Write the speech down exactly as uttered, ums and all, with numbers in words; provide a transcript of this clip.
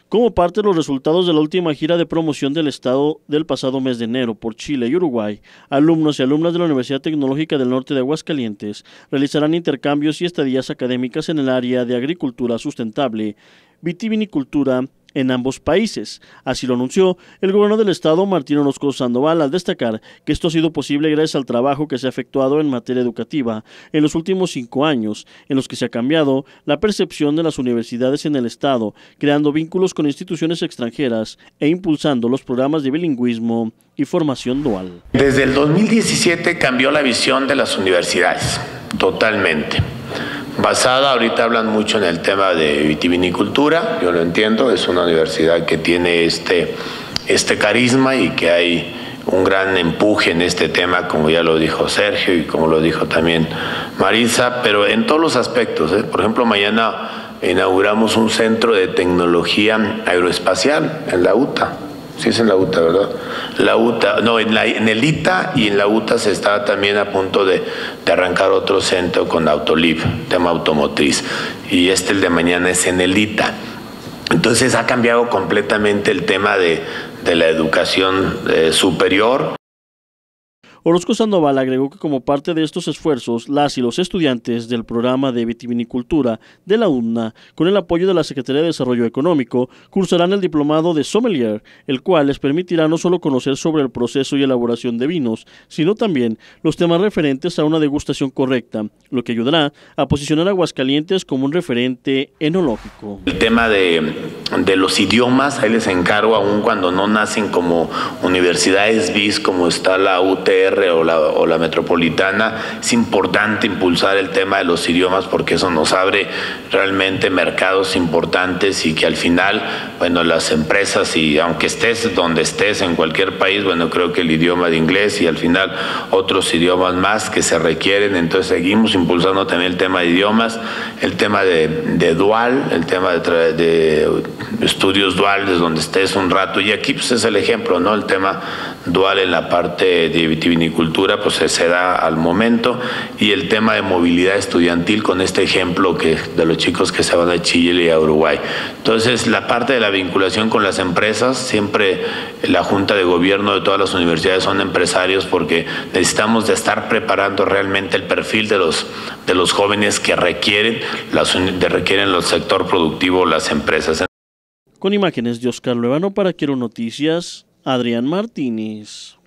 Como parte de los resultados de la última gira de promoción del Estado del pasado mes de enero por Chile y Uruguay, alumnos y alumnas de la Universidad Tecnológica del Norte de Aguascalientes realizarán intercambios y estadías académicas en el área de agricultura sustentable, vitivinicultura, en ambos países. Así lo anunció el gobernador del estado, Martín Orozco Sandoval, al destacar que esto ha sido posible gracias al trabajo que se ha efectuado en materia educativa en los últimos cinco años, en los que se ha cambiado la percepción de las universidades en el estado, creando vínculos con instituciones extranjeras e impulsando los programas de bilingüismo y formación dual. Desde el dos mil diecisiete cambió la visión de las universidades, totalmente. Basada, ahorita hablan mucho en el tema de vitivinicultura, yo lo entiendo, es una universidad que tiene este, este carisma y que hay un gran empuje en este tema, como ya lo dijo Sergio y como lo dijo también Marisa, pero en todos los aspectos, ¿eh? Por ejemplo, mañana inauguramos un centro de tecnología aeroespacial en la U T A. Sí, es en la U T A, ¿verdad? La U T A, no, en, la, en el I T A y en la U T A se está también a punto de, de arrancar otro centro con Autoliv, tema automotriz. Y este, el de mañana, es en el I T A. Entonces ha cambiado completamente el tema de, de la educación eh, superior. Orozco Sandoval agregó que como parte de estos esfuerzos, las y los estudiantes del programa de vitivinicultura de la U N A, con el apoyo de la Secretaría de Desarrollo Económico, cursarán el diplomado de sommelier, el cual les permitirá no solo conocer sobre el proceso y elaboración de vinos, sino también los temas referentes a una degustación correcta, lo que ayudará a posicionar a Aguascalientes como un referente enológico. El tema de, de los idiomas, ahí les encargo, aún cuando no nacen como universidades B I S, como está la U T R, O la, o la metropolitana, es importante impulsar el tema de los idiomas porque eso nos abre realmente mercados importantes y que al final, bueno, las empresas, y aunque estés donde estés en cualquier país, bueno, creo que el idioma de inglés y al final otros idiomas más que se requieren, entonces seguimos impulsando también el tema de idiomas, el tema de, de dual, el tema de, de estudios duales donde estés un rato, y aquí pues es el ejemplo, ¿no? El tema dual en la parte de vitivinicultura pues se da al momento, y el tema de movilidad estudiantil con este ejemplo que de los chicos que se van a Chile y a Uruguay. Entonces la parte de la vinculación con las empresas, siempre la Junta de Gobierno de todas las universidades son empresarios porque necesitamos de estar preparando realmente el perfil de los, de los jóvenes que requieren, las, de requieren el sector productivo, las empresas. Con imágenes de Oscar Luevano para Quiero Noticias, Adrián Martínez.